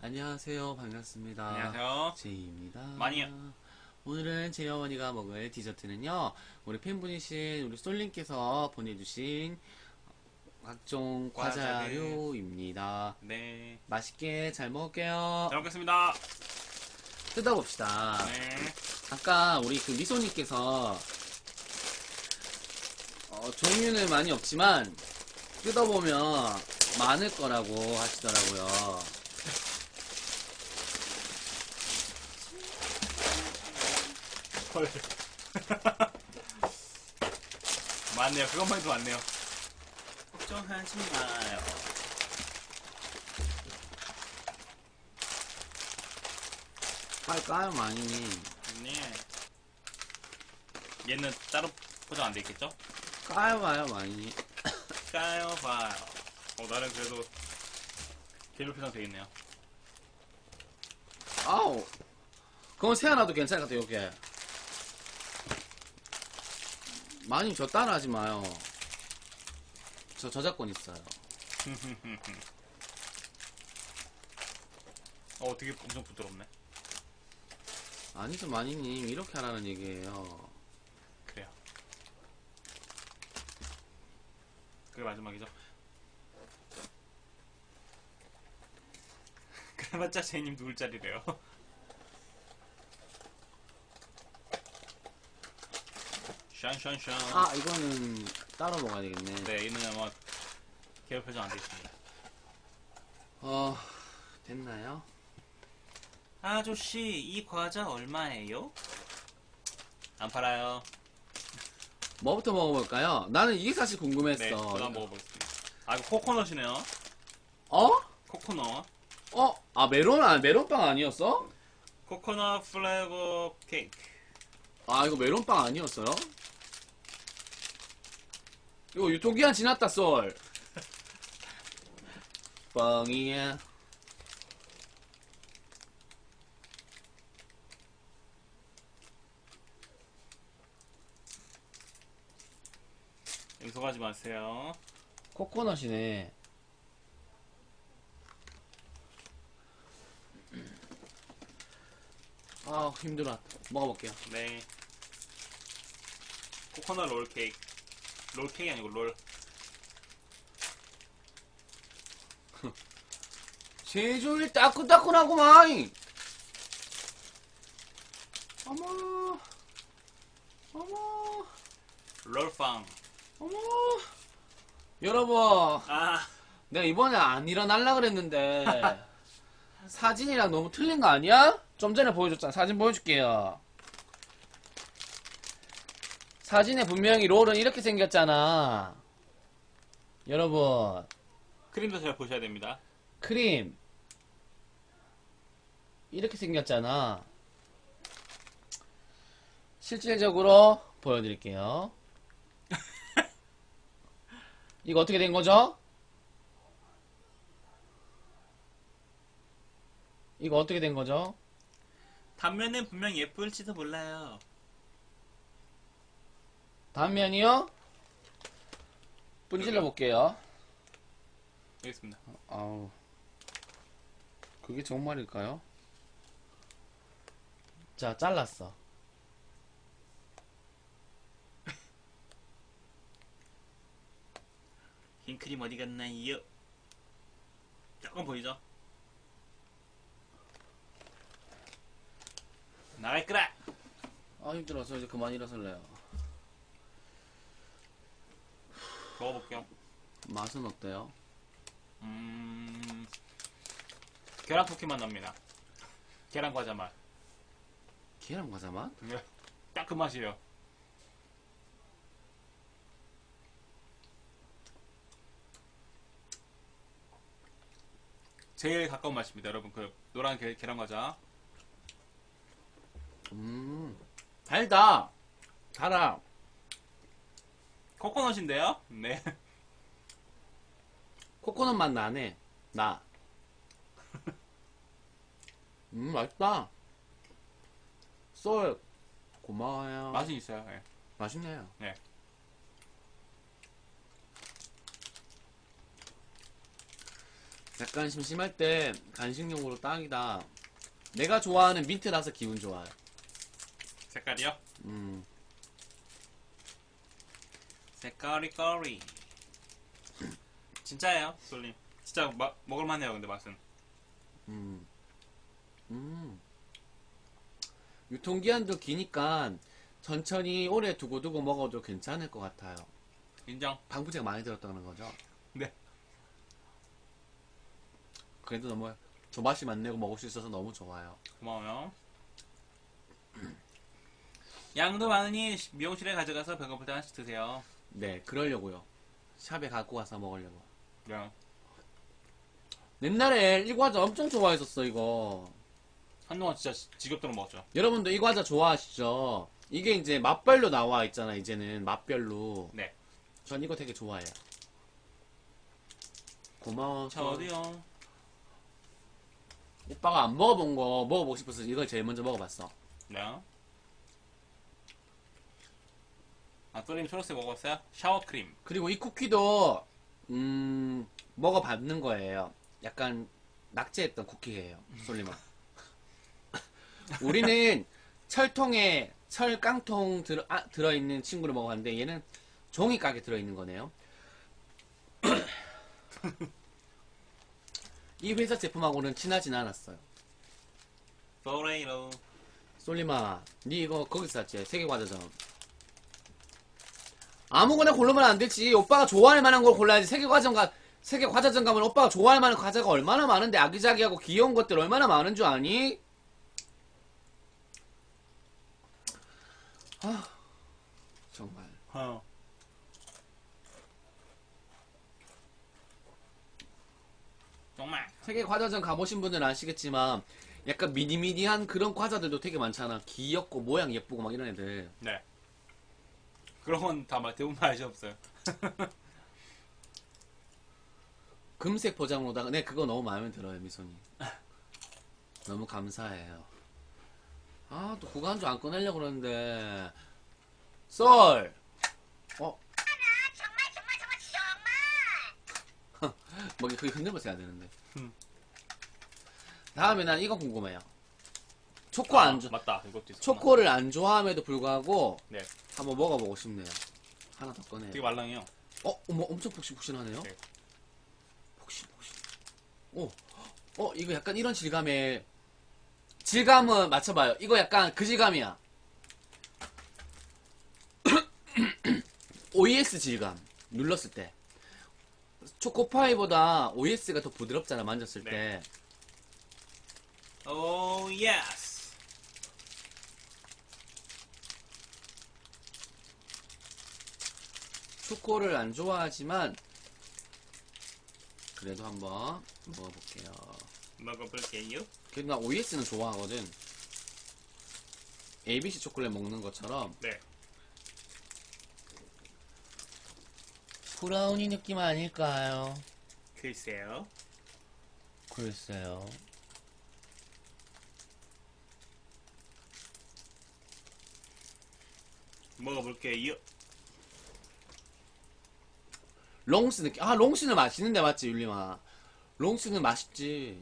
안녕하세요. 반갑습니다. 안녕하세요. 제이입니다. 많이요. 오늘은 제 어머니가 먹을 디저트는요, 우리 팬분이신 우리 솔님께서 보내주신 각종 과자들. 과자류입니다. 네. 맛있게 잘 먹을게요. 잘 먹겠습니다. 뜯어봅시다. 네. 아까 우리 그 미소님께서 종류는 많이 없지만 뜯어보면 많을 거라고 하시더라고요. 헐. 많네요. 그것만 해도 많네요. 걱정하지 마요. 할까요, 많이? 네. 얘는 따로 포장 안 돼 있겠죠? 까요, 봐요, 많이. 까요, 봐요. 나는 그래도 개별 포장 되겠네요. 아우, 그건 세안놔도 괜찮을 것 같아요, 요게. 많이 저 따라하지 마요. 저 저작권 있어요. 되게 엄청 부드럽네. 아니죠, 마니님. 이렇게 하라는 얘기예요. 그래요. 그게 마지막이죠. 그래봤자 제이님 누울 자리래요. 샨샨샨. 아, 이거는 따로 먹어야 되겠네. 네, 이는 아마 개별 표정 안 돼 있습니다. 됐나요? 아저씨, 이 과자 얼마예요? 안 팔아요. 뭐부터 먹어볼까요? 나는 이게 사실 궁금했어. 네, 저도 한번 먹어보겠습니다. 아, 이거 코코넛이네요. 어? 코코넛. 아, 메론빵 아니었어? 코코넛 플레버 케이크. 아, 이거 메론빵 아니었어요? 이거 유통기한 지났다, 쏠. 뻥이야. 용서하지 마세요. 코코넛이네. 아, 힘들어. 먹어볼게요. 네. 코코넛 롤 케이크. 롤 케이크 아니고 롤. 제주일 따끈따끈하구만. 어머, 어머, 롤빵. 어머. 여러분, 아, 내가 이번에 안 일어날라 그랬는데 사진이랑 너무 틀린 거 아니야? 좀 전에 보여줬잖아. 사진 보여줄게요. 사진에 분명히 롤은 이렇게 생겼잖아. 여러분, 크림도 잘 보셔야 됩니다. 크림 이렇게 생겼잖아. 실질적으로 보여드릴게요. 이거 어떻게 된 거죠? 이거 어떻게 된 거죠? 단면은 분명 예쁠지도 몰라요. 단면이요? 분질러 볼게요. 여기 있습니다. 아우, 그게 정말일까요? 자, 잘랐어. 흰 크림 어디 갔나요? 조금 보이죠? 나갈 거라! 아, 힘들어서 이제 그만 일어설래요. 먹어볼게요. 맛은 어때요? 계란 쿠키만 납니다. 계란 과자 맛. 계란 과자 맛? 딱 그 맛이에요. 제일 가까운 맛입니다, 여러분. 그 노란 계란 과자. 달다. 달아. 코코넛인데요? 네. 코코넛 맛 나네. 나. 맛있다. 쏠. 고마워요. 맛은 있어요. 네. 맛있네요. 네. 약간 심심할 때 간식용으로 딱이다. 내가 좋아하는 민트라서 기분 좋아요. 색깔이요? 음, 색깔이 거리. 진짜예요, 솔님. 진짜 먹을만해요, 근데 맛은. 음, 유통기한도 기니까 천천히 오래 두고두고 먹어도 괜찮을 것 같아요. 인정. 방부제가 많이 들었다는 거죠. 네. 그래도 너무 조맛이 맛내고 먹을 수 있어서 너무 좋아요. 고마워요. 양도 많으니 미용실에 가져가서 배고플 때 하나씩 드세요. 네, 그러려고요. 샵에 갖고 가서 먹으려고. 네. 옛날에 이 과자 엄청 좋아했었어, 이거. 한동안 진짜 지겹도록 먹었죠. 여러분도 이 과자 좋아하시죠? 이게 이제 맛별로 나와 있잖아, 이제는. 맛별로. 네. 전 이거 되게 좋아해요. 고마워. 저도요. 오빠가 안 먹어본 거 먹어보고 싶어서 이걸 제일 먼저 먹어봤어. 네. 아, 솔님 초록색 먹었어요? 샤워크림. 그리고 이 쿠키도 먹어봤는 거예요. 약간 낙제했던 쿠키예요, 솔리마. 우리는 철통에 철깡통 들어있는 친구를 먹어봤는데 얘는 종이깍에 들어있는 거네요. 이 회사 제품하고는 친하진 않았어요. 포레이로. 솔리마, 니 이거 거기서 샀지? 세계과자점. 아무거나 고르면 안 되지. 오빠가 좋아할 만한 걸 골라야지. 세계과자점 가면 오빠가 좋아할 만한 과자가 얼마나 많은데, 아기자기하고 귀여운 것들 얼마나 많은 줄 아니? 아, 정말. 정말. 세계과자점 가보신 분들은 아시겠지만 약간 미니미니한 그런 과자들도 되게 많잖아. 귀엽고 모양 예쁘고 막 이런 애들. 네. 그런 건 다 대부분 맛이 없어요. 금색 포장으로다가 네, 그거 너무 마음에 들어요, 미소님. 너무 감사해요. 아, 또 구간주 안 꺼내려고 그러는데. 썰! 뭐 그게 흔들면서 해야 되는데. 다음에 난 이거 궁금해요. 초코 안 좋아. 맞다. 이것도 있어. 초코를 안 좋아함에도 불구하고 네. 한번 먹어보고 싶네요. 하나 더 꺼내요. 되게 말랑해요. 어머, 엄청 폭신폭신하네요. 네. 폭신폭신. 이거 약간 이런 질감은 맞춰봐요. 이거 약간 그 질감이야. OES 질감. 눌렀을 때. 초코파이보다 OES가 더 부드럽잖아, 만졌을 네. 때. 오, 예스. 초코를 안 좋아하지만 그래도 한번 먹어볼게요. 먹어볼게요. 그래도 나 OES는 좋아하거든. ABC 초콜릿 먹는 것처럼 네. 브라우니 느낌 아닐까요? 글쎄요. 글쎄요. 먹어볼게요. 롱스 느낌. 아, 롱스는 맛있는데 맞지, 율리마? 롱스는 맛있지.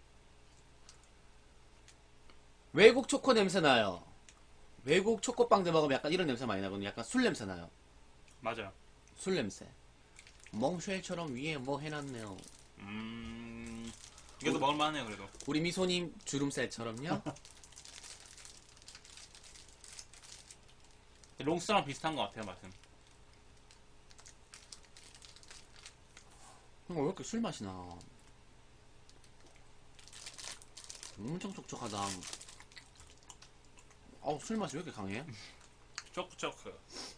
외국 초코 냄새 나요. 외국 초코빵들 먹으면 약간 이런 냄새 많이 나거든요. 약간 술 냄새 나요. 맞아요. 술 냄새. 몽쉘처럼 위에 뭐 해놨네요. 이것도 먹을만해요, 그래도. 우리 미소님 주름살처럼요? 롱스랑 비슷한 것 같아요, 맛은. 왜 이렇게 술 맛이 나? 엄청 촉촉하다. 술 맛이 왜 이렇게 강해? 초크.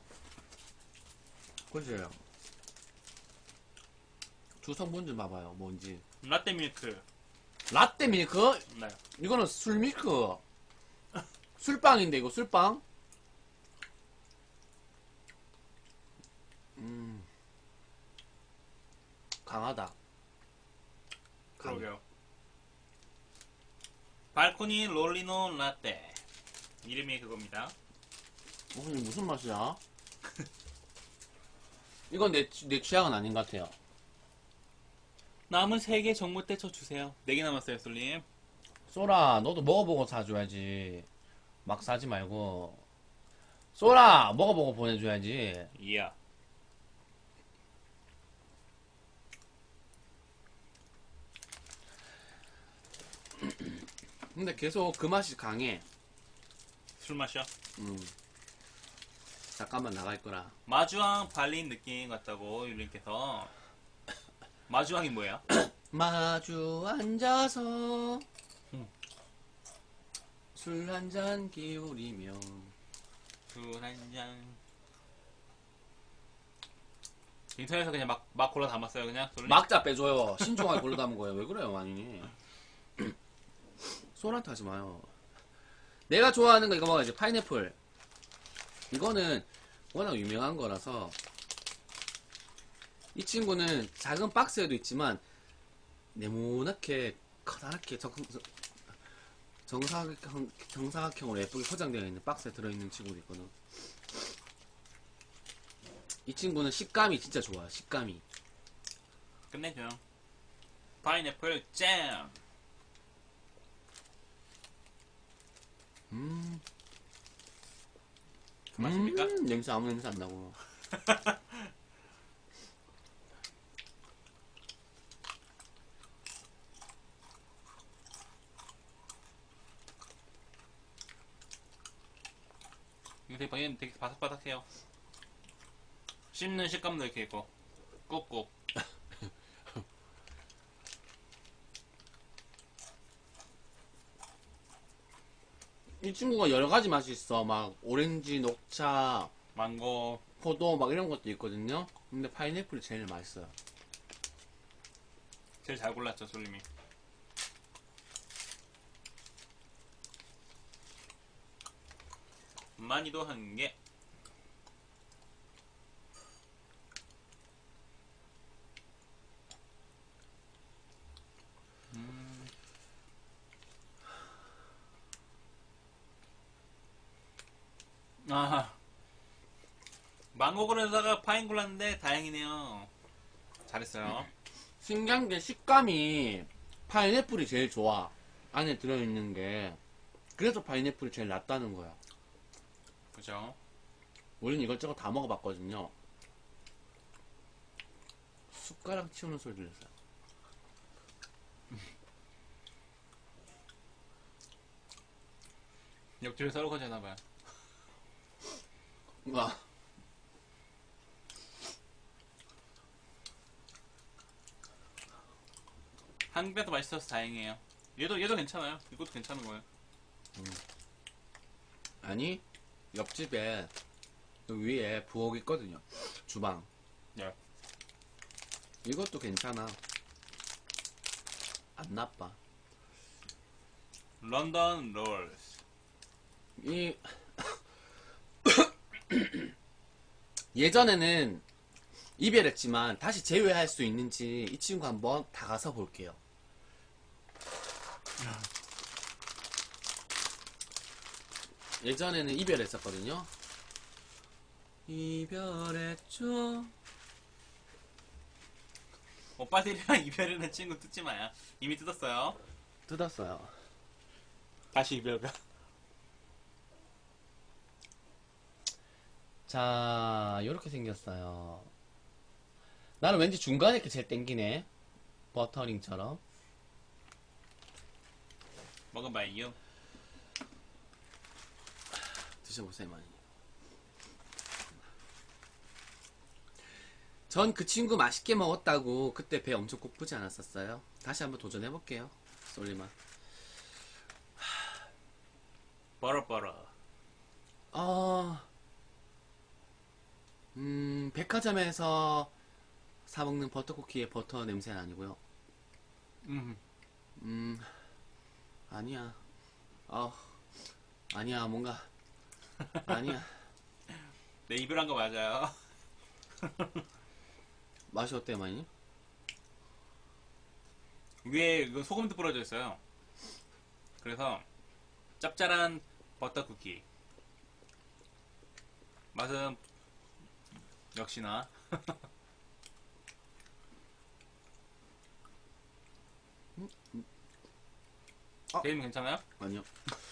글쎄요. 주성분 좀 봐봐요, 뭔지. 라떼 밀크. 라떼 밀크? 네. 이거는 술 밀크. 술빵인데, 이거 술빵? 강하다. 그러게요. 발코니 롤리노 라떼. 이름이 그겁니다. 무슨 맛이야? 이건 내 취향은 아닌 것 같아요. 남은 3개 정모 떼쳐 주세요. 4개 남았어요, 솔님. 쏘라, 너도 먹어보고 사줘야지. 막 사지 말고. 쏘라, 먹어보고 보내줘야지. 이야. 근데 계속 그 맛이 강해. 술 마셔. 잠깐만 나갈 거라. 마주왕 발린 느낌 같다고 유린께서. 마주왕이 뭐야? 마주 앉아서 응. 술 한 잔 기울이며. 술 한잔. 인터넷에서 그냥 막 골라 담았어요, 그냥? 솔님? 막자 빼줘요. 신중하게 골라 담은 거예요. 왜 그래요, 많이. 쏘란트 하지 마요. 내가 좋아하는 거 이거 먹어야지. 파인애플. 이거는 워낙 유명한 거라서. 이 친구는 작은 박스에도 있지만 네모나게 커다랗게 정사각형으로 예쁘게 포장되어 있는 박스에 들어있는 친구도 있거든. 이 친구는 식감이 진짜 좋아. 식감이. 끝내줘. 파인애플 잼. 그 맛입니까? 냄새 아무 냄새 안 나고. 이거 되게 바삭바삭해요. 씹는 식감도 이렇게 있고 꾹꾹. 이 친구가 여러 가지 맛이 있어. 막 오렌지, 녹차, 망고. 포도 막 이런 것도 있거든요. 근데 파인애플이 제일 맛있어요. 제일 잘 골랐죠, 솔님이. 많이도 한 개. 아, 망고 그러다가 파인 골랐는데 다행이네요. 잘했어요. 신기한 게 식감이 파인애플이 제일 좋아. 안에 들어있는 게. 그래서 파인애플이 제일 낫다는 거야. 그죠? 우리는 이것저것 다 먹어봤거든요. 숟가락 치우는 소리 들렸어요. 옆집에 설거지하나봐요. 와. 한 개도 맛있어서 다행이에요. 얘도 괜찮아요. 이것도 괜찮은 거예요. 아니, 옆집에 그 위에 부엌 있거든요. 주방. 네. 이것도 괜찮아. 안 나빠. 런던 롤스. 이 예전에는 이별했지만 다시 재회할 수 있는지 이 친구 한번 다가서 볼게요. 예전에는 이별했었거든요. 이별했죠. 오빠들이랑 이별하는 친구 뜯지 마요. 이미 뜯었어요. 뜯었어요. 다시 이별가. 자, 요렇게 생겼어요. 나는 왠지 중간에 이렇게 제일 땡기네. 버터링처럼. 먹어봐요. 드셔보세요, 많이. 전 그 친구 맛있게 먹었다고 그때 배 엄청 고프지 않았었어요? 다시 한번 도전해볼게요. 쏠리만. 버러버러. 백화점에서 사먹는 버터쿠키의 버터 냄새는 아니고요. 아니야. 아니야, 뭔가. 아니야. 네, 이별한 거 맞아요. 맛이 어때요, 많이? 위에 그 소금도 뿌려져 있어요. 그래서 짭짤한 버터 쿠키. 맛은 역시나 게임 괜찮아요? 아니요.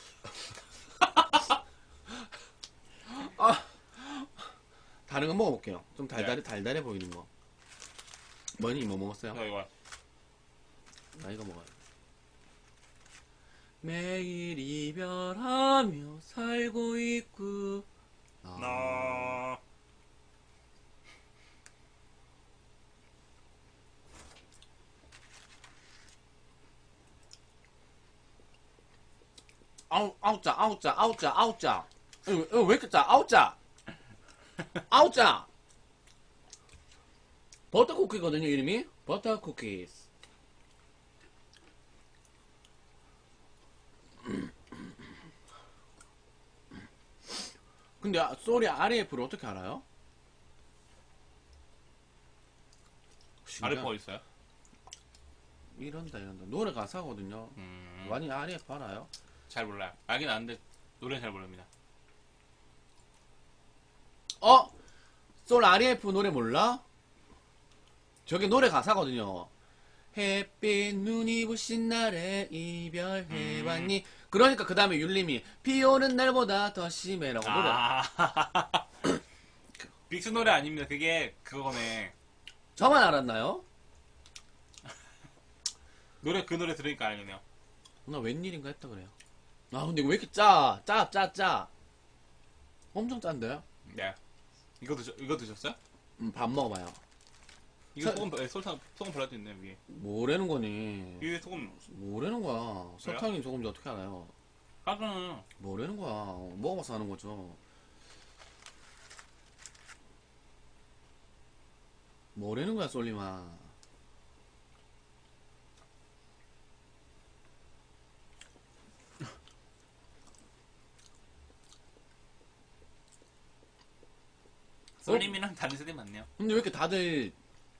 아, 다른 거 먹어볼게요. 좀 달달해 보이는 거. 뭐니, 뭐 먹었어요? 저 이거. 나 이거 먹어요. 매일 이별하며 살고 있고. 나. 아웃자. 이거 왜 이렇게 짜? 아웃자. 버터 쿠키거든요, 이름이. 버터 쿠키스. 근데 소리 RF를 어떻게 알아요? RF 어디 있어요? 이런다. 노래 가사거든요. 많이 RF 알아요? 잘 몰라요. 알긴 아는데 노래는 잘 모릅니다. 솔 RF 노래 몰라? 저게 노래 가사거든요. 햇빛 눈이 부신 날에 이별해봤니? 그러니까 그 다음에 율림이 비 오는 날보다 더 심해라고 노래. 빅스 노래 아닙니다. 그게 그거네. 저만 알았나요? 노래 그 노래 들으니까 알겠네요. 나 웬일인가 했다 그래요. 아 근데 왜 이렇게 짜? 엄청 짠데? 네. 이거 드셨어요? 밥 먹어봐요. 이거 소금 발라져 있네 위에. 뭐라는 거니? 위에 소금. 뭐라는 거야? 설탕이 조금인지 어떻게 알아요? 까잖아. 뭐라는 거야? 먹어봐서 하는 거죠. 뭐라는 거야, 솔리마? 쏠림이랑 다른 세대 맞네요. 근데 왜 이렇게 다들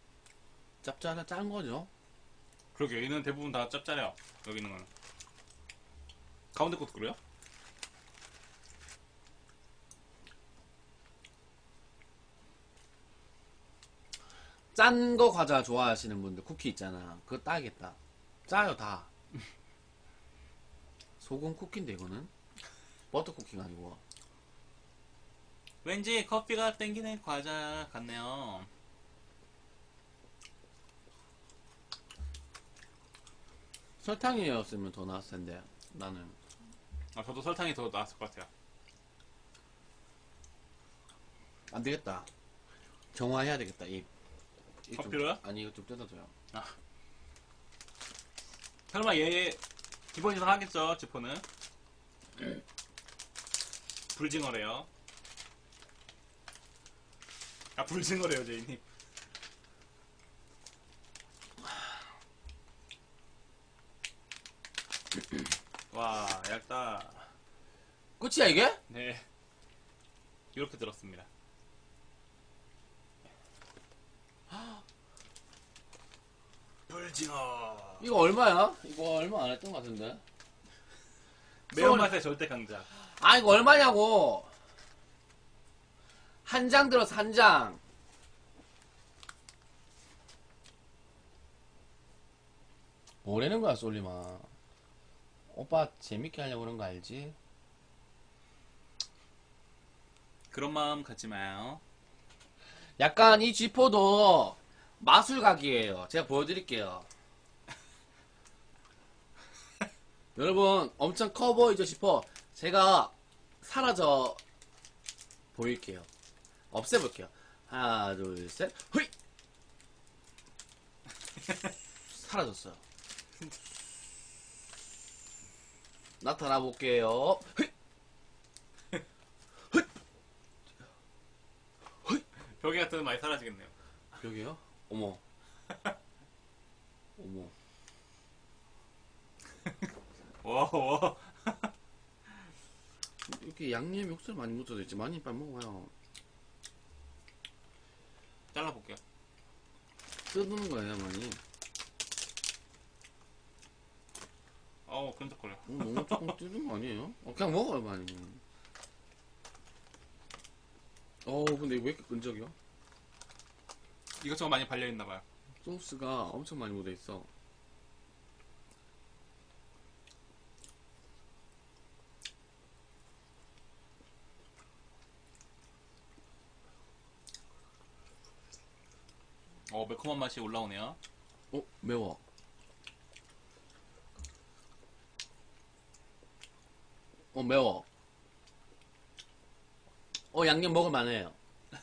짠 거죠? 그러게 얘는 대부분 다 짭짤해요. 여기 있는 거는. 가운데 것도 그래요? 짠 거 과자 좋아하시는 분들 쿠키 있잖아. 그거 따야겠다. 짜요 다. 소금 쿠키인데 이거는 버터 쿠키가 아니고. 왠지 커피가 땡기는 과자 같네요. 설탕이었으면 더 나았을 텐데 나는. 저도 설탕이 더 나았을 것 같아요. 안 되겠다. 정화해야 되겠다. 커피로요? 아니 이거 좀 뜯어줘요. 설마 얘 기본 이상 하겠죠? 지포는 불징어래요. 불징어래요 제이님. 와 얇다. 끝이야 이게? 네 이렇게 들었습니다. 불징어. 이거 얼마야? 이거 얼마 안 했던 것 같은데. 매운맛의 절대 강자. 아 이거 얼마냐고. 한 장 들어서 한 장. 뭐라는 거야 솔리마. 오빠 재밌게 하려고 그런 거 알지? 그런 마음 갖지 마요. 약간 이 쥐포도 마술각이에요. 제가 보여드릴게요. 여러분 엄청 커 보이죠 쥐포? 제가 사라져 보일게요. 없애볼게요. 하나 둘 셋 후이! 사라졌어요. 나타나 볼게요. 벽에 같으면 많이 사라지겠네요. 여기요? 어머. 어머. 와. 이렇게 양념 육수를 많이 묻혀져 있지. 많이 빨리 먹어봐요. 잘라볼게요. 뜯는 거예요, 많이. 끈적거려. 너무 조금 뜯는 거 아니에요? 그냥 먹어요, 많이. 근데 왜 이렇게 끈적여? 이것저것 많이 발려있나봐요. 소스가 엄청 많이 묻어있어. 매콤한 맛이 올라오네요. 매워. 매워. 양념 먹을만해요.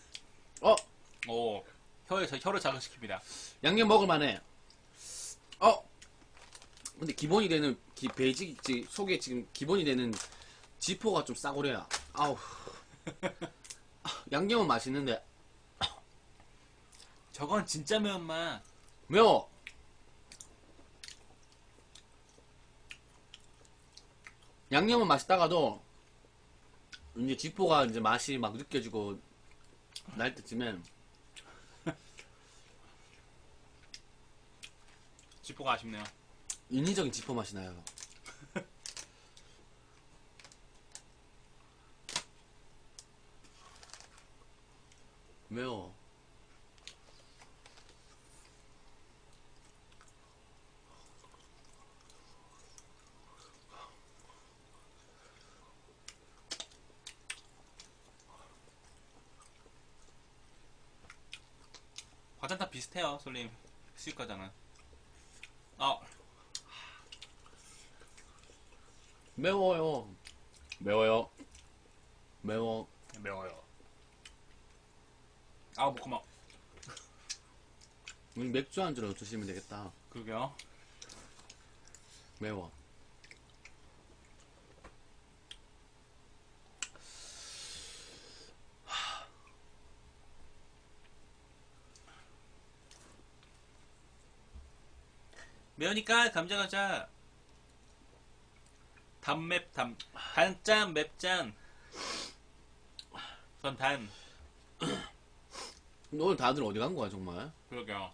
오, 혀를 자극시킵니다. 양념 먹을만해. 근데 기본이 되는 베이직 속에 지금 기본이 되는 지포가 좀 싸구려야. 아우. 양념은 맛있는데 저건 진짜 매운맛. 매워. 양념은 맛있다가도 이제 지포가 이제 맛이 막 느껴지고 날 때쯤엔 지포가 아쉽네요. 인위적인 지포 맛이 나요. 매워. 과자 다 비슷해요, 솔님. 수육 과자는. 매워요. 매워요. 매워. 매워요. 고마워. 맥주 안주로 드시면 되겠다. 그러게요. 매워. 매우니까 감자과자. 단짠, 맵짠. 전 단. 오늘 다들 어디 간 거야 정말? 그러게요.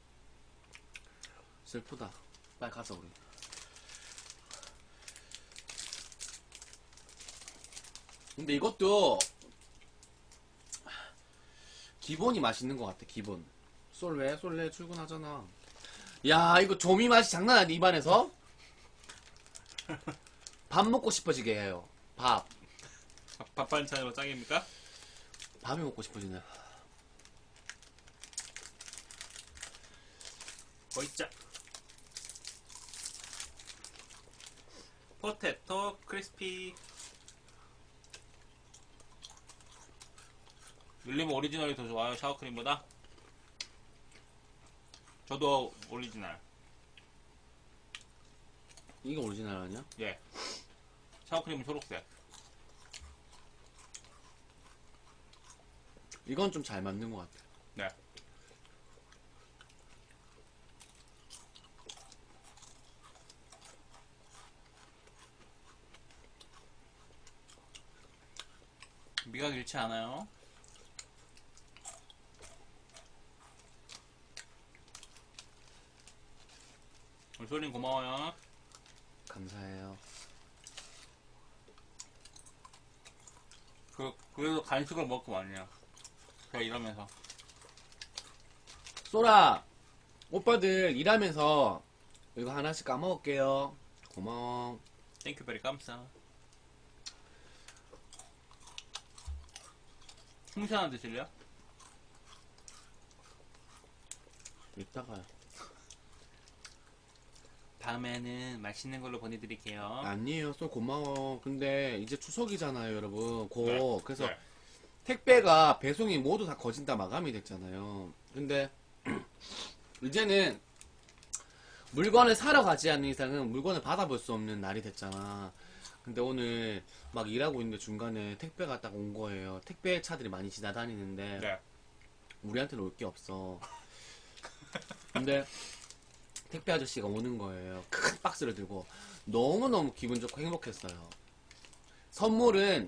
슬프다. 빨리 가자 우리. 근데 이것도 기본이 맛있는 것 같아. 기본. 솔레 출근하잖아. 야 이거 조미 맛이 장난 아니 입안에서. 밥 먹고 싶어지게 해요. 밥 반찬으로 짱입니까? 밥이 먹고 싶어지네. 거있자. 포테토 크리스피. 밀림 오리지널이 더 좋아요, 샤워크림보다? 저도 오리지널. 이거 오리지널 아니야? 예. 샤워크림은 초록색. 이건 좀 잘 맞는 것 같아. 네. 미각 잃지 않아요. 우리 소린 고마워요. 감사해요. 그래도 간식을 먹고 왔네요. 제가 이러면서. 쏘라! 오빠들 일하면서 이거 하나씩 까먹을게요. 고마워. 땡큐 베리 감사. 홍시 하나 드실래요? 이따가요. 다음에는 맛있는 걸로 보내드릴게요. 아니에요. 쏘 고마워. 근데 이제 추석이잖아요 여러분. 네. 그래서 네. 택배가 배송이 모두 다 거진 다 마감이 됐잖아요. 근데 이제는 물건을 사러 가지 않는 이상은 물건을 받아볼 수 없는 날이 됐잖아. 근데 오늘 막 일하고 있는데 중간에 택배가 딱 온 거예요. 택배 차들이 많이 지나다니는데 네. 우리한테는 올 게 없어. 근데 택배 아저씨가 오는 거예요. 큰 박스를 들고. 너무너무 기분 좋고 행복했어요. 선물은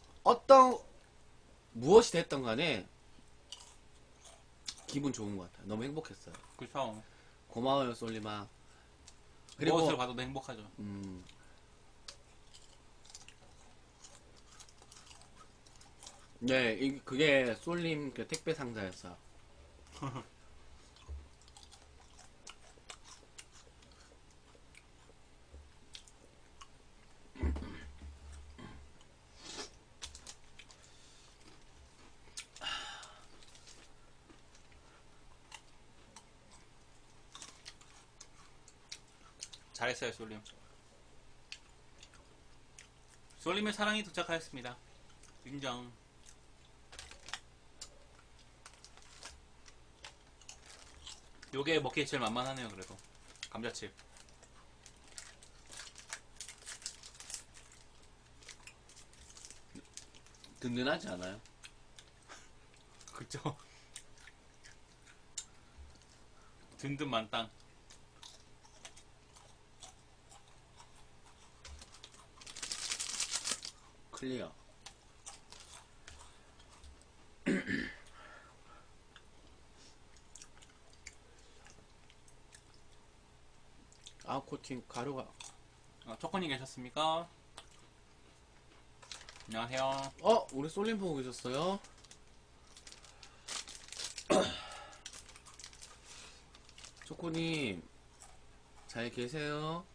무엇이 됐던 간에 기분 좋은 것 같아요. 너무 행복했어요. 그쵸. 고마워요, 솔리마. 그리고 무엇을 봐도 행복하죠. 네, 그게 솔림 그 택배 상자였어요. 잘했어요, 솔림. 솔림의 사랑이 도착하였습니다. 인정. 요게 먹기 제일 만만하네요, 그래도. 감자칩. 든든하지 않아요? 그쵸? 든든 만땅. 클리어. 아, 코팅 가루가. 초코님 계셨습니까? 안녕하세요. 우리 솔림 보고 계셨어요? 초코님, 잘 계세요?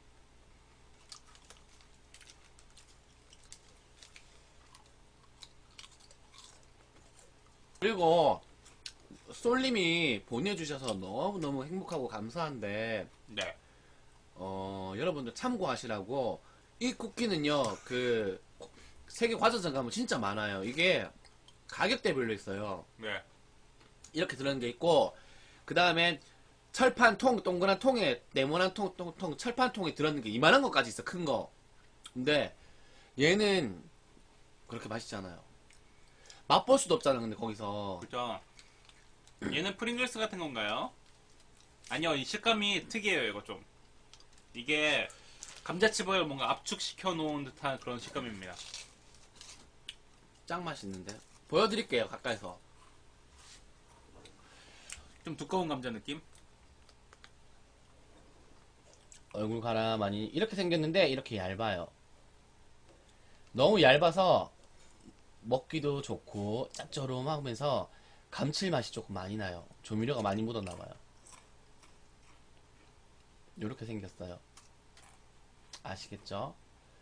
그리고, 솔님이 보내주셔서 너무너무 행복하고 감사한데, 네. 여러분들 참고하시라고, 이 쿠키는요, 세계 과자점 가면 진짜 많아요. 이게 가격대별로 있어요. 네. 이렇게 들어있는 게 있고, 그 다음에 철판 통, 동그란 통에, 네모난 철판 통에 들어있는 게 이만한 것까지 있어, 큰 거. 근데, 얘는 그렇게 맛있지 않아요. 맛볼 수도 없잖아, 근데 거기서. 그죠? 얘는 프링글스 같은 건가요? 아니요, 이 식감이 특이해요, 이거 좀. 이게 감자칩을 뭔가 압축시켜 놓은 듯한 그런 식감입니다. 짱 맛있는데. 보여드릴게요, 가까이서. 좀 두꺼운 감자 느낌? 얼굴 가라만이 이렇게 생겼는데, 이렇게 얇아요. 너무 얇아서, 먹기도 좋고, 짭조름하면서, 감칠맛이 조금 많이 나요. 조미료가 많이 묻었나봐요. 요렇게 생겼어요. 아시겠죠?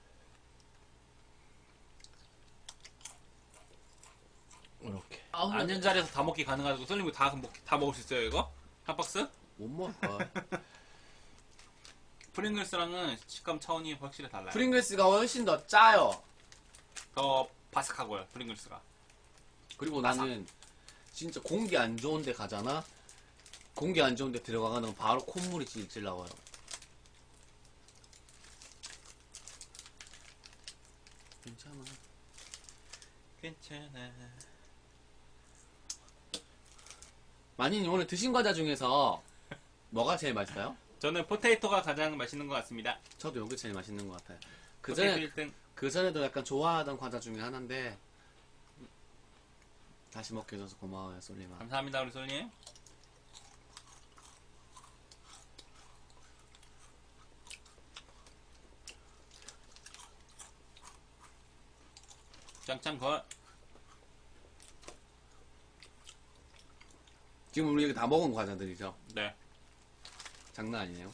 이렇게. 앉은 자리에서 다 먹기 가능하고 쏠리면 다 먹을 수 있어요, 이거? 한 박스? 못 먹을. 프링글스랑은 식감 차원이 확실히 달라요. 프링글스가 훨씬 더 짜요. 더 바삭하고요, 프링글스가. 그리고 나는 진짜 공기 안 좋은데 가잖아. 공기 안 좋은데 들어가면 바로 콧물이 질질 나와요. 괜찮아. 괜찮아. 마니님 오늘 드신 과자 중에서 뭐가 제일 맛있어요? 저는 포테이토가 가장 맛있는 것 같습니다. 저도 여기 제일 맛있는 것 같아요. 포테이토 1등. 그 전에도 약간 좋아하던 과자 중에 하나인데 다시 먹게 해줘서 고마워요, 솔리마. 감사합니다, 우리 솔님. 짱짱걸. 지금 우리 여기 다 먹은 과자들이죠? 네. 장난 아니네요.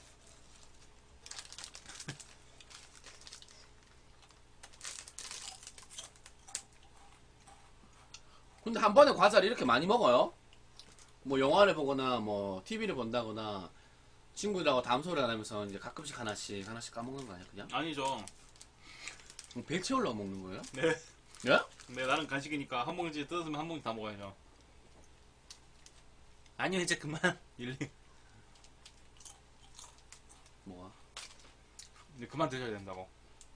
근데 한 번에 과자를 이렇게 많이 먹어요? 뭐 영화를 보거나 뭐 TV를 본다거나 친구들하고 담소를 하면서 이제 가끔씩 하나씩 까먹는 거 아니야 그냥? 아니죠. 배 채우려고 먹는 거예요? 네. 예? 네, 나는 간식이니까 한 봉지 뜯으면 한 봉지 다 먹어야죠. 아니요, 이제 그만. 일리. 뭐가? 이제 그만 드셔야 된다고.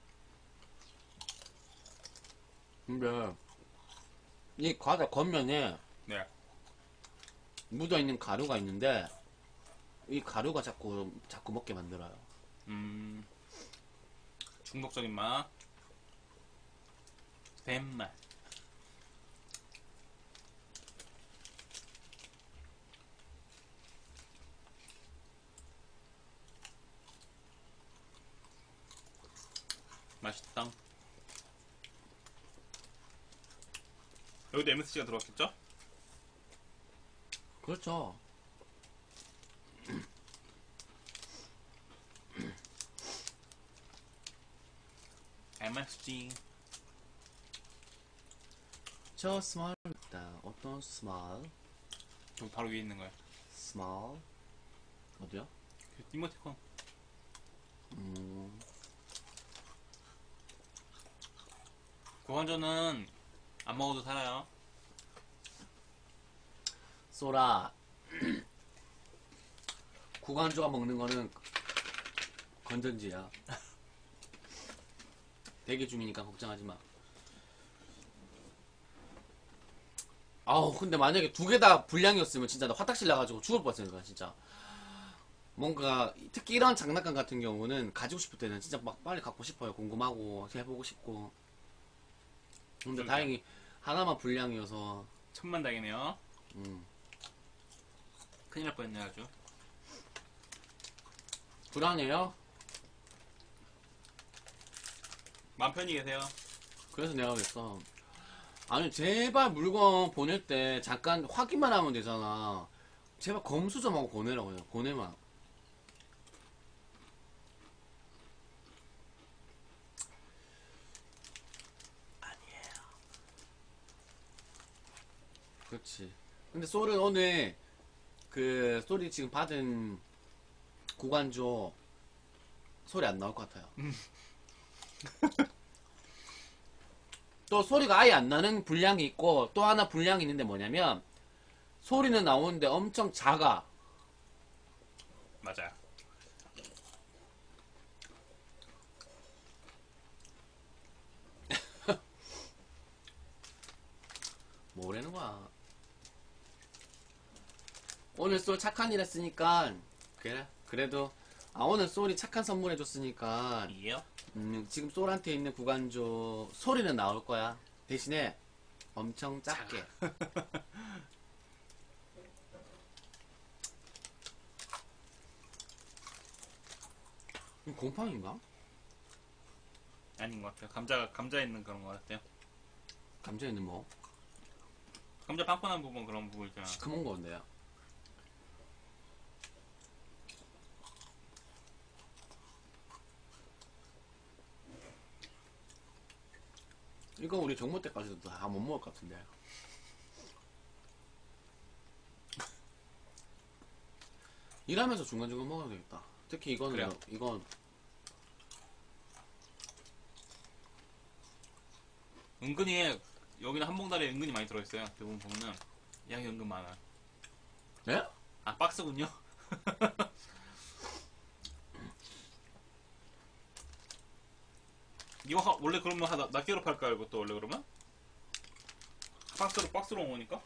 근데 이 과자 겉면에 네. 묻어있는 가루가 있는데 이 가루가 자꾸 먹게 만들어요. 중독적인 맛. 뱀맛. 맛있다. 여기도 MSG가 들어갔겠죠? 그렇죠. MSG. 저 스마일 있다. 어떤 스마일? 저 바로 위에 있는 거야. 스마일 어디요? 그 이모티콘. 구간조는 안 먹어도 살아요. 쏘라. 구간조가 먹는 거는 건전지야. 대기 중이니까 걱정하지 마. 아우, 근데 만약에 두 개 다 불량이었으면 진짜 나 화딱실 나가지고 죽을 뻔했으니까 진짜. 뭔가 특히 이런 장난감 같은 경우는 가지고 싶을 때는 진짜 막 빨리 갖고 싶어요. 궁금하고 해보고 싶고. 근데 그러니까. 다행히 하나만 불량이어서. 천만다행이네요. 음. 큰일 날 뻔했네 아주. 불안해요. 마음 편히 계세요. 그래서 내가 그랬어. 아니 제발 물건 보낼 때 잠깐 확인만 하면 되잖아. 제발 검수 좀 하고 보내라고 해요. 보내만. 아니에요. 그렇지. 근데 솔은 오늘 그 솔이 지금 받은 구간조 소리 안 나올 것 같아요. 또 소리가 아예 안 나는 분량이 있고 또 하나 분량이 있는데 뭐냐면 소리는 나오는데 엄청 작아. 맞아요. 뭐라는 거야. 오늘 솔 착한 일 했으니까 그래 그래도 오늘 솔이 착한 선물 해줬으니까 이에요? 지금 솔한테 있는 구간조 소리는 나올 거야. 대신에 엄청 작게. 이거 곰팡인가? 아닌 것 같아요. 감자 있는 그런 것 같아요. 감자 있는 뭐? 감자 빵빵한 부분 그런 부분 있잖아. 시커먼 건데요. 이거 우리 정모 때까지도 다 못 먹을 것 같은데. 일하면서 중간중간 먹어야 되겠다. 특히 이거는 그래요. 이건 은근히 여기는 한 봉다리에 은근히 많이 들어있어요. 대부분 보면은 양이 은근 많아. 네? 아 박스군요. 이거 원래 그러면 낱개로 팔까요? 이것도 원래 그러면? 박스로 온 거니까?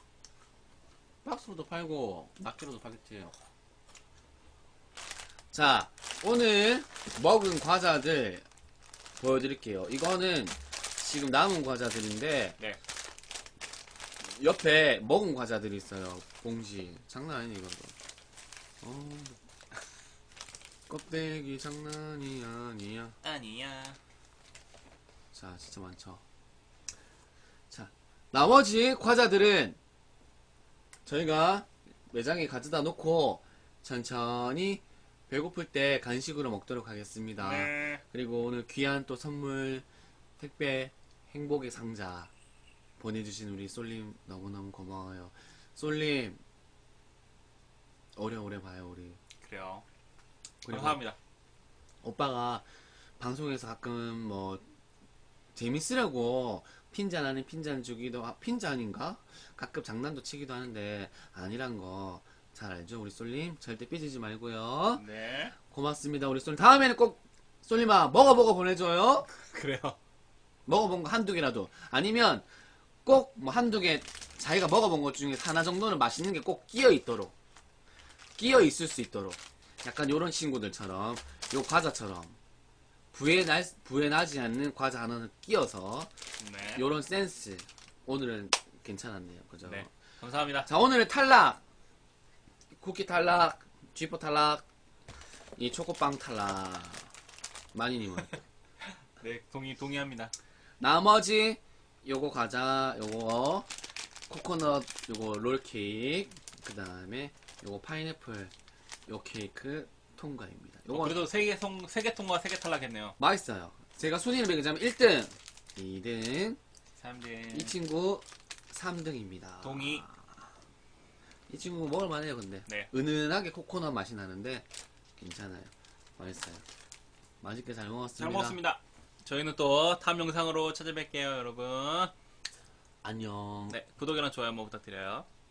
박스로도 팔고 낱개로도 팔겠지. 자, 오늘 먹은 과자들 보여드릴게요. 이거는 지금 남은 과자들인데 네. 옆에 먹은 과자들이 있어요. 봉지. 장난 아니네 이거도. 껍데기 장난이 아니야. 아니야. 자, 진짜 많죠. 자, 나머지 과자들은 저희가 매장에 가져다 놓고 천천히 배고플 때 간식으로 먹도록 하겠습니다. 네. 그리고 오늘 귀한 또 선물 택배 행복의 상자 보내주신 우리 솔님 너무너무 고마워요. 솔님 오래오래 봐요 우리. 그래요. 그리고 감사합니다. 오빠가 방송에서 가끔 뭐 재밌으려고 핀잔 아닌 핀잔 주기도 핀잔인가? 가끔 장난도 치기도 하는데 아니란 거 잘 알죠 우리 솔님? 절대 삐지지 말고요. 네. 고맙습니다 우리 솔님. 다음에는 꼭 솔님아 먹어보고 보내줘요. 그래요. 먹어본 거 한두 개라도. 아니면 꼭 뭐 한두 개 자기가 먹어본 것 중에 하나 정도는 맛있는 게 꼭 끼어 있도록. 끼어 있을 수 있도록. 약간 요런 친구들처럼 요 과자처럼 부에 나지 않는 과자 하나는 끼어서 네. 요런 센스. 오늘은 괜찮았네요. 그죠? 네. 감사합니다. 자, 오늘의 탈락. 쿠키 탈락, 쥐포 탈락, 이 초코빵 탈락. 마니님은. 네, 동의합니다. 나머지 요거 과자, 요거 코코넛, 요거 롤케이크, 그 다음에 요거 파인애플, 요 케이크 통과입니다. 요거 그래도 세개 통과 3개 탈락했네요. 맛있어요. 제가 순위를 매기자면 1등, 2등, 3등. 이 친구 3등입니다. 동의. 이 친구 먹을만해요 근데. 네. 은은하게 코코넛 맛이 나는데 괜찮아요. 맛있어요. 맛있게 잘 먹었습니다. 잘 먹었습니다. 저희는 또 다음 영상으로 찾아뵐게요, 여러분. 안녕. 네, 구독이랑 좋아요 한번 부탁드려요.